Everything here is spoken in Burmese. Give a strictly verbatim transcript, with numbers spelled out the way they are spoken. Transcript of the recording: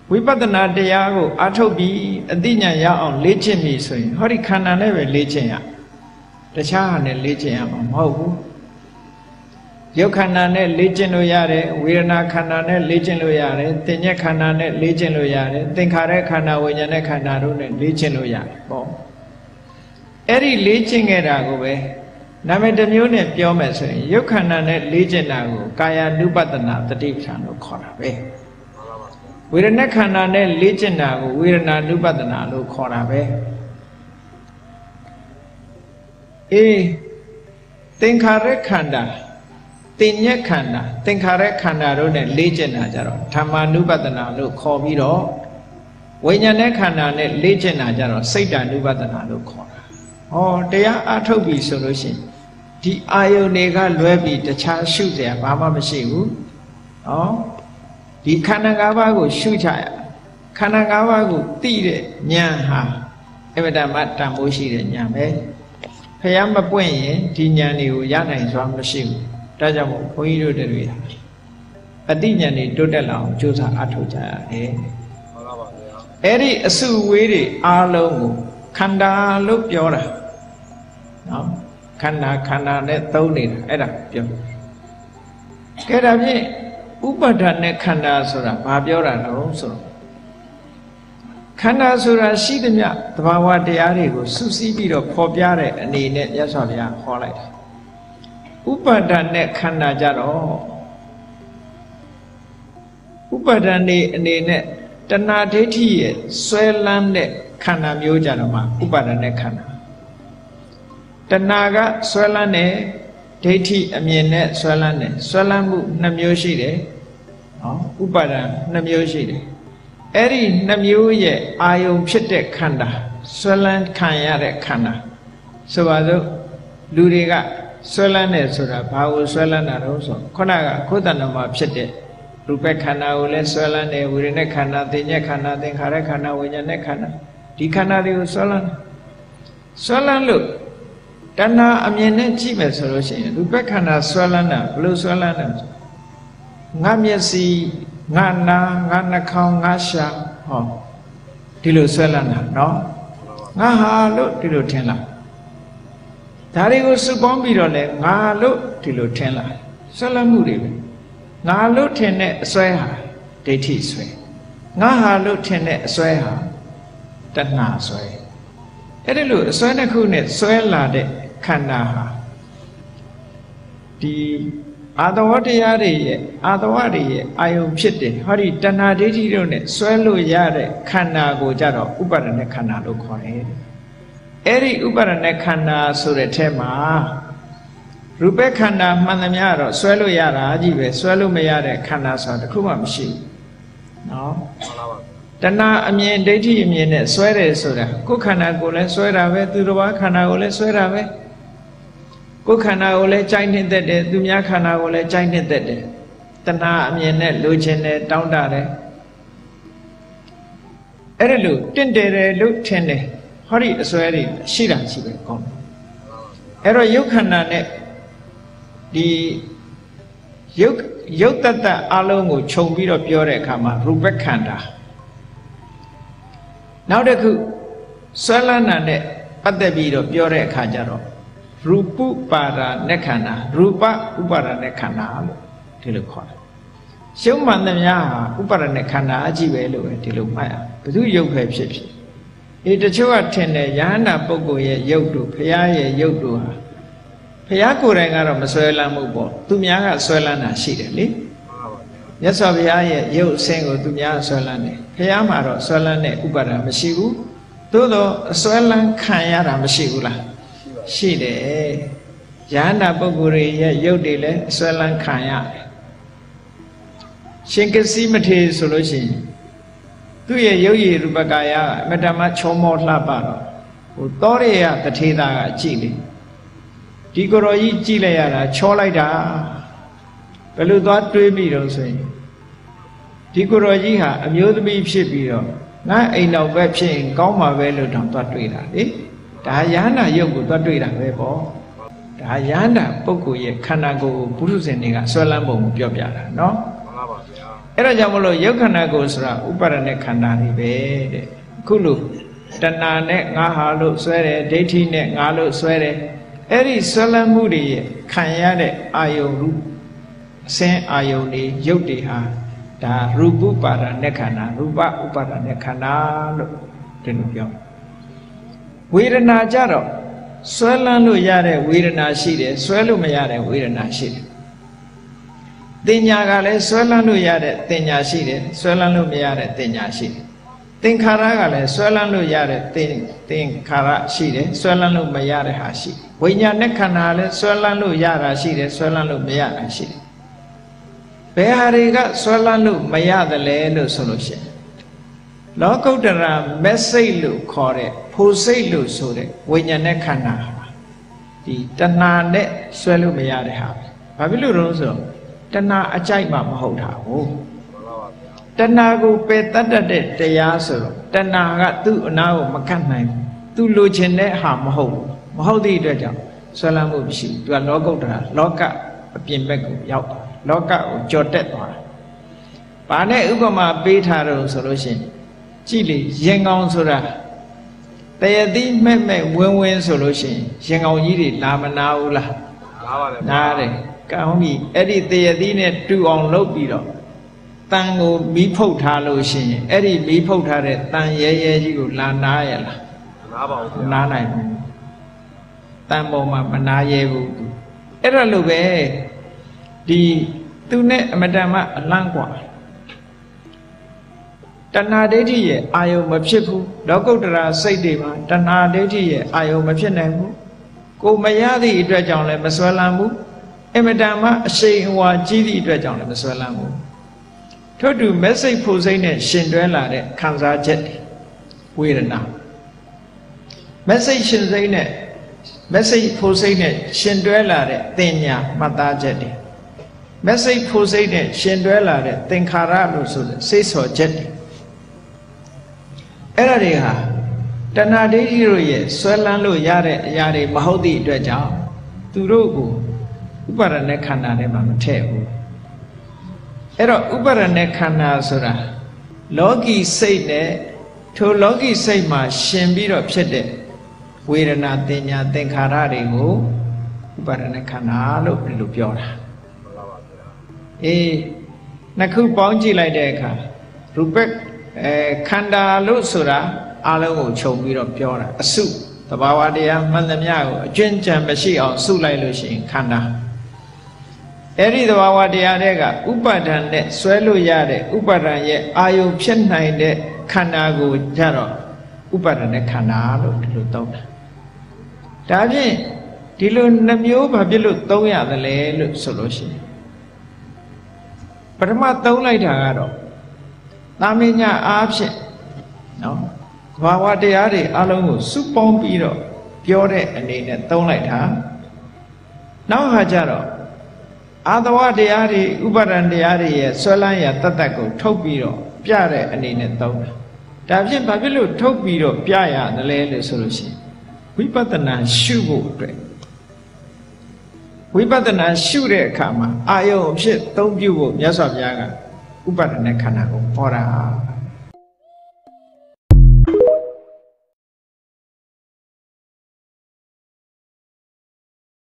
ဝိပဿနာတရားကိုအားထုတ်ပြီးအသိဉာဏ်ရအောင်လေ့ကျင့်ပြီဆိုရင်ဟောဒီခန္ဓာနဲ့ပဲလေ့ကျင့်ရတခြားဟာနဲ့လေ့ကျင့်ရမှာမဟုတ်ဘူးရုပ်ခန္ဓာနဲ့လေ့ကျင့်လို့ရတယ်ဝေဒနာခန္ဓာနဲ့လေ့ကျင့်လို့ရတယ်သင်္ညက်ခန္ဓာနဲ့လေ့ကျင့်လို့ရတယ်သင်္ခါရခန္ဓာဝိညာဉ်နဲ့ခန္ဓာတို့နဲ့လေ့ကျင့်လို့ရတယ်ပေါ့အဲ့ဒီလေ့ကျင့်ခဲ့တာကိုပဲနာမည်တစ်မျိုးနဲ့ပြောမယ်ဆိုရင်ရုပ်ခန္ဓာနဲ့လေ့ကျင့်တာကိုကာယ ानु ပတနာတတိပဋ္ဌာန်လို့ခေါ်တာပဲဝေဒနာခန္ဓာနဲ့လေ့ကျင့်တာကိုဝေဒနာ ानु ပတနာလို့ခေါ်တာပဲအေးသင်္ခါရခန္ဓာသင်္ညက်ခန္ဓာသင်္ခါရခန္ဓာတို့နဲ့လေ့ကျင့်တာကြတော့ဓမ္မ ानु ပတနာလို့ခေါ်ပြီးတော့ဝိညာဉ်နဲ့ခန္ဓာနဲ့လေ့ကျင့်တာကြတော့စိတ်တ ानु ပတနာလို့ခေါ်တာဟောတရားအားထုတ်ပြီဆိုလို့ရှိရင်ဒီအာယုန်တွေကလွဲပြီးတခြားရှုเสียဘာမှမရှိဘူးဟောဒီခန္ဓာ၅ပါးကိုရှုချရခန္ဓာ၅ပါးကိုသိတဲ့ဉာဏ်ဟာအမတ္တမတန်ဖိုးရှိတဲ့ဉာဏ်ပဲဖះမပွင့်ရင်ဒီဉာဏ်တွေကိုရနိုင်စွာမရှိဘူးဒါကြောင့်မို့ဘုန်းကြီးတို့တွေအတိဉာဏ်တွေတိုးတက်လာအောင်ကြိုးစားအားထုတ်ကြရတယ်ဟုတ်ပါပါဗျာအဲ့ဒီအစုဝေးတွေအားလုံးကိုခန္ဓာလို့ပြောတာနော်ခန္ဓာခန္ဓာနဲ့သုံးနေတာအဲ့ဒါပြောကဲဒါဖြင့်ဥပါဒณะခန္ဓာဆိုတာဘာပြောတာလဲဆိုတော့ခန္ဓာဆိုတာရှိသမျှသဘာဝတရားတွေကိုစုစည်းပြီးတော့ဖော်ပြတဲ့အနေနဲ့မြတ်စွာဘုရားဟောလိုက်တယ်ဥပါဒณะခန္ဓာကြတော့ဥပါဒณะအနေနဲ့တဏှာဒိဋ္ဌိရဲ့ဆွဲလန်းတဲ့ခန္ဓာမျိုးကြတော့မှဥပါဒณะခန္ဓာတဏှာကဆွဲလန်းတဲ့ဒိဋ္ဌိအမြင်နဲ့ဆွဲလန်းတယ်ဆွဲလန်းမှုနှစ်မျိုးရှိတယ်ဟောဥပါဒံနှစ်မျိုးရှိတယ်အဲ့ဒီနှစ်မျိုးရဲ့အာယုံဖြစ်တဲ့ခန္ဓာဆွဲလန်းခံရတဲ့ခန္ဓာဆိုပါစို့လူတွေကဆွဲလန်းတယ်ဆိုတာဘာကိုဆွဲလန်းတာတော့ဆိုခုနကခုတ္တဏမှာဖြစ်တဲ့ရူပခန္ဓာကိုလည်းဆွဲလန်းတယ်ဝေဒနာခန္ဓာသင်္ညက်ခန္ဓာသင်္ခါရခန္ဓာဝိညာဉ်နဲ့ခန္ဓာဒီခန္ဓာတွေကိုဆွဲလန်းဆွဲလန်းလို့တဏှာအမြင်နဲ့ကြည့်မယ်ဆိုလို့ရှိရင်ရူပခန္ဓာဆွဲလန်းတာဘယ်လိုဆွဲလန်းလဲငါမျက်စိငါနာငါနှာခေါင်းငါရှာဟောဒီလိုဆွဲလန်းတာเนาะငါဟာလို့ဒီလိုထင်လာဒါတွေကိုစုပေါင်းပြီးတော့လဲငါလို့ဒီလိုထင်လာဆွဲလန်းမှုတွေပဲငါလို့ထင်တဲ့အစွဲဟာဒိဋ္ဌိဆွဲငါဟာလို့ထင်တဲ့အစွဲဟာတဏှာဆွဲအဲ့ဒီလိုအစွဲတစ်ခုနဲ့ဆွဲလာတဲ့ခန္ဓာဟာဒီအာတဝတရားတွေရဲ့အာတဝတွေရဲ့အာယုံဖြစ်တယ်ဟောဒီတဏှာဒိဋ္ဌိတို့နဲ့ဆွဲလို့ရတဲ့ခန္ဓာကိုကြတော့ဥပါဒณะခန္ဓာလို့ခေါ်တယ်အဲ့ဒီဥပါဒณะခန္ဓာဆိုတဲ့ထဲမှာရူပခန္ဓာမှန်သမျှတော့ဆွဲလို့ရတာကြီးပဲဆွဲလို့မရတဲ့ခန္ဓာဆိုတာတစ်ခုမှမရှိဘူးနော်မှန်ပါပါတဏှာအမြင်ဒိဋ္ဌိအမြင်နဲ့ဆွဲတယ်ဆိုတာကိုယ်ခန္ဓာကိုယ်လည်းဆွဲတာပဲသူတစ်ပါးခန္ဓာကိုယ်လည်းဆွဲတာပဲကိုယ်ခန္ဓာကိုယ်လည်းကြိုက်နှစ်သက်တယ်သူများခန္ဓာကိုယ်လည်းကြိုက်နှစ်သက်တယ်တဏှာအမြင်နဲ့လိုချင်တယ်တောင်းတတယ်အဲ့ဒါလို့တင့်တယ်တယ်လို့ထင်တယ်ဟောဒီအစွဲတွေရှိတာရှိပဲကောင်းတယ်အဲ့တော့ယုတ်ခန္ဓာနဲ့ဒီယုတ်ယုတ်တတ္တအလုံးကိုခြုံပြီးတော့ပြောတဲ့အခါမှာရူပခန္ဓာနောက်တစ်ခုဆွဲလန်းတာနဲ့ပတ်သက်ပြီးတော့ပြောတဲ့အခါကျတော့ရူပုပါဒณะခန္ဓာရူပဥပါဒณะခန္ဓာလို့ဒီလိုခေါ်တယ်ရှုံးမှန်သမျှဟာဥပါဒณะခန္ဓာအကြည့်ပဲလို့ပဲဒီလိုမှတ်ရဘယ်သူယုတ်ပဲဖြစ်ဖြစ်အေးတချို့ကထင်တယ်ယဟန္တာပုဂ္ဂိုလ်ရဲ့ယုတ်တို့ဘုရားရဲ့ယုတ်တို့ဟာဘုရားကိုယ်တိုင်ကတော့မဆွဲလန်းမှုပေါ့သူများကဆွဲလန်းတာရှိတယ်လေမြတ်စွာဘုရားရဲ့ယုတ်အစင်းကိုသူများဆွဲလန်းတယ်ဘုရားမှာတော့ဆွဲလန်းတဲ့ဥပါဒမရှိဘူးသို့တော့အဆွဲလန်းခံရတာမရှိဘူးလားရှိတယ်ယဟန္တာပုဂ္ဂိုလ်တွေရဲ့ယုတ်တွေလည်းအဆွဲလန်းခံရတယ်ရှင်ကစီမထေရဆိုလို့ရှိရင်သူ့ရဲ့ယုတ်ရည်ရူပကာယအမတ္တမချောမောလှပတော့ဟိုသောရေယတထေသာကကြည့်လေဒီကိုယ်တော်ကြီးကြည့်လိုက်ရတာချောလိုက်တာဘယ်လိုသွားတွေးပြီးတော့ဆိုရင်ဒီကိုယ်တော်ကြီးဟာအမျိုးသမီးဖြစ်ပြီးတော့ငါအိမ်တော်ပဲဖြစ်ရင်ကောင်းမှာပဲလို့တောင်သွားတွေးတာလေဒါယဟန္တာယုတ်ကိုသွားတွေးတာပဲပေါ့ဒါယဟန္တာပုဂ္ဂိုလ်ရဲ့ခန္ဓာကိုယ်ကိုပုထုဇဉ်တွေကဆွဲလန်းပုံကိုပြောပြတာနော်မှန်ပါပါဗျာအဲ့ဒါကြောင့်မလို့ယုတ်ခန္ဓာကိုယ်ဆိုတာဥပါဒณะခန္ဓာတွေပဲတဲ့ခုလိုတဏှာနဲ့ငါဟာလို့ဆွဲတယ်ဒိဋ္ဌိနဲ့ငါလို့ဆွဲတယ်အဲ့ဒီဆွဲလန်းမှုတွေခံရတဲ့အာယုံရုအစင်းအာယုံတွေယုတ်တွေဟာဒါရူပဥပါဒณะခန္ဓာရူပဥပါဒณะခန္ဓာလို့ဒီလိုပြောဝေဒနာကြတော့ဆွဲလန်းလို့ရတဲ့ဝေဒနာရှိတယ်ဆွဲလို့မရတဲ့ဝေဒနာရှိတယ်တင်ညာကလည်းဆွဲလန်းလို့ရတဲ့တင်ညာရှိတယ်ဆွဲလန်းလို့မရတဲ့တင်ညာရှိတယ်သင်္ခါရကလည်းဆွဲလန်းလို့ရတဲ့သင်သင်္ခါရရှိတယ်ဆွဲလန်းလို့မရတဲ့ဟာရှိဝိညာဉ်နဲ့ခန္ဓာလည်းဆွဲလန်းလို့ရတာရှိတယ်ဆွဲလန်းလို့မရတာရှိတယ်ဘယ်ဟာတွေကဆွဲလန်းလို့မရတယ်လဲလို့ဆိုလို့ရှိရင်လောကုတ္တရာမက်စိတ်လို့ခေါ်တဲ့ဖို့စိတ်လို့ဆိုတဲ့ဝိညာဉ်နဲ့ခန္ဓာဒီတဏှာနဲ့ဆွဲလို့မရတဲ့ဟာဘာဖြစ်လို့လဲဆိုတော့တဏှာအကြိုက်မှမဟုတ်တာဟုတ်တဏှာကိုပယ်တတ်တဲ့တရားဆိုတော့တဏှာကသူ့အနာကိုမကတ်နိုင်ဘူးသူလိုချင်တဲ့ဟာမဟုတ်ဘူးမဟုတ်သည့်အတွက်ကြောင့်ဆွဲလန်းမှုမရှိဘူးသူကလောကုတ္တရာလောကအပြင်ဘက်ကိုရောက်သွားလောကကိုကြော်တက်သွားတာဘာနဲ့ဥပမာပေးထားတော့ဆိုလို့ရှိရင်ကြည့်လေရင်ကောင်ဆိုတာတရတိမဲ့မဲ့ဝင်းဝင်းဆိုလို့ရှိရင်ရင်ကောင်ကြီးတွေလာမနာဘူးလားနားပါတယ်နားတယ်ကောင်းပြီအဲ့ဒီတရတိနဲ့တူအောင်လုပ်ပြီးတော့တန်ကိုမီးဖုတ်ထားလို့ရှိရင်အဲ့ဒီမီးဖုတ်ထားတဲ့တန်ရဲရဲကြီးကိုလာနားရလားနားပါဘူးနားနိုင်ဘူးတန်ပေါ်မှာမနားရဲဘူးအဲ့ဒါလိုပဲဒီသူနဲ့အမတန်မှအလန့်กว่าတဏှာဒိဋ္ဌိရဲ့အာယုံမဖြစ်ဘူးလောကုတ္တရာစိတ်တွေမှာတဏှာဒိဋ္ဌိရဲ့အာယုံမဖြစ်နိုင်ဘူးကိုမရသည့်အတွက်ကြောင့်လည်းမဆွဲလန်းဘူးအမတန်မှအရှိန်အဝါကြီးသည့်အတွက်ကြောင့်လည်းမဆွဲလန်းဘူးထို့တူမက်စိတ်ဖို့စိတ်နဲ့ရှင်တွဲလာတဲ့ခံစားချက်တွေဝေဒနာမက်စိတ်ရှင်စိတ်နဲ့မက်စိတ်ဖို့စိတ်နဲ့ရှင်တွဲလာတဲ့တင်ညာမှတ်သားချက်တွေမက်စိတ်ဖို့စိတ်နဲ့ရှင်တွဲလာတဲ့သင်္ခါရလို့ဆိုတဲ့စိတ်ဆော်ချက်တွေအဲ့ဒါတွေဟာတဏှာဒိဋ္ဌိတို့ရဲ့ဆွဲလန်းလို့ရတဲ့အရာတွေမဟုတ်သည့်အတွက်ကြောင့်သူတို့ကိုဥပါဒณะခန္ဓာထဲမှာမထည့်ဘူးအဲ့တော့ဥပါဒณะခန္ဓာဆိုတာလောကီစိတ်နဲ့ထိုလောကီစိတ်မှာရှင်ပြီးတော့ဖြစ်တဲ့ဝေဒနာတင်ညာသင်္ခါရတွေကိုဥပါဒณะခန္ဓာလို့ဒီလိုပြောတာအေးနှစ်ခုပေါင်းကြည့်လိုက်တဲ့အခါရူပအဲခန္ဓာလို့ဆိုတာအလုံးကိုခြုံပြီးတော့ပြောတာအစုသဘာဝတရားမှန်သမျှကိုအကျဉ်းချံမရှိအောင်စုလိုက်လို့ရှိရင်ခန္ဓာအဲ့ဒီသဘာဝတရားတွေကဥပါဒံနဲ့ဆွဲလို့ရတဲ့ဥပါဒံရဲ့အာယုံဖြစ်နိုင်တဲ့ခန္ဓာကိုကြတော့ဥပါဒณะခန္ဓာလို့ဒီလိုသုံးတာဒါဖြင့်ဒီလိုနှမျိုးဘာဖြစ်လို့သုံးရသလဲလို့ဆိုလို့ရှိရင်ပထမသုံးလိုက်တာကတော့သာမညအားဖြင့်နော်ဘာဝတရားတွေအလုံးကိုစုပေါင်းပြီးတော့ပြောတဲ့အနေနဲ့သုံးလိုက်တာနောက်ဟာကြတော့အာသဝတရားတွေဥပါဒံတရားတွေရဲ့ဆွဲလန်းရတတ်တတ်ကိုထုတ်ပြီးတော့ပြတဲ့အနေနဲ့သုံးတာဒါဖြင့်ဘာဖြစ်လို့ထုတ်ပြီးတော့ပြရတယ်လဲလို့ဆိုလို့ရှိရင်ဝိပဿနာရှုဖို့အတွက်ဝိပဿနာရှုတဲ့အခါမှာအာယုံအဖြစ်သုံးပြုဖို့မြတ်စွာဘုရားကဥပါဒณะခန္ဓာကိုဟောတာ